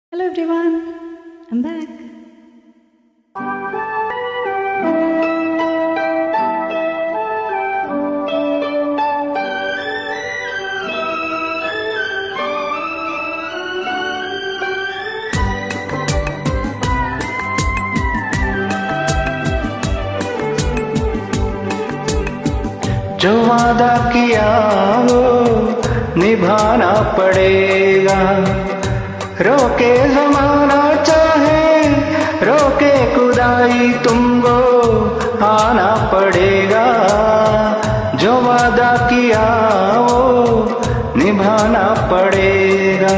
Hello everyone, I'm back. जो वादा किया वो निभाना पड़ेगा। रोके ज़माना चाहे रोके खुदाई, तुमको आना पड़ेगा। जो वादा किया वो निभाना पड़ेगा।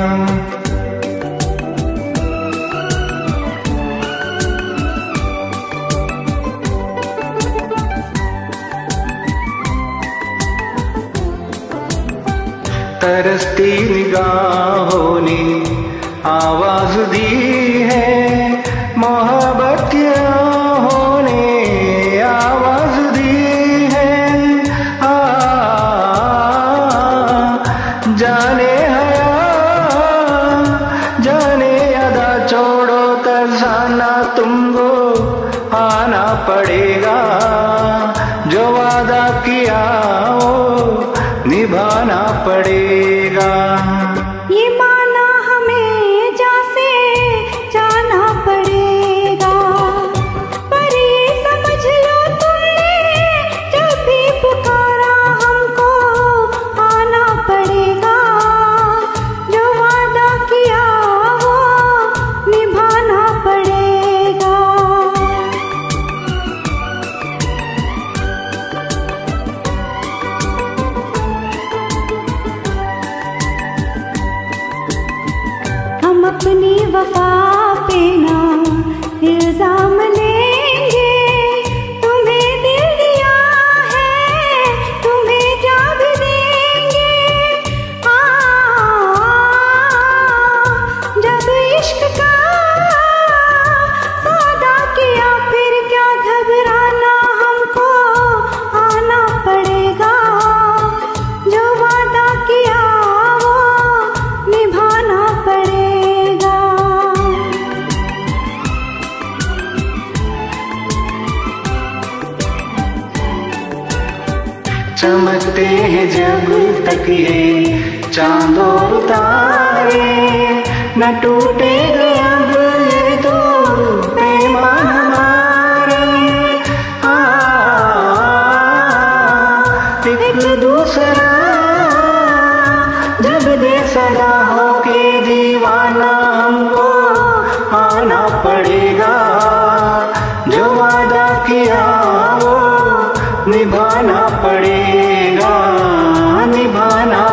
तरसती निगाहों ने आवाज दी है, मोहब्बत की आहों ने आवाज दी है। जाने हया जाने अदा, छोड़ो तरसाना, तुमको आना पड़ेगा। जो वादा किया वो निभाना पड़ेगा। ये माना हमें जैसे जाना पड़ेगा, पर ये समझ लो तुमने जब भी पुकारा हमको आना पड़ेगा। जो वादा किया वो निभाना पड़ेगा। हम अपनी वफा पे ना इल्जाम लेंगे, तुम्हें दिल दिया है तुम्हें जाग देंगे। जब इश्क का सौदा किया फिर क्या घबराना, हमको आना पड़ेगा। जो वादा किया वो निभाना पड़ेगा। चमकते हैं जब तक ये चांद और तारे, न टूटेगा अब ये तो पैमान हमारे। एक दूसरा जब दे सदा हो के दीवाना, हमको आना पड़ेगा। जो वादा किया वो निभाना पड़ेगा, निभाना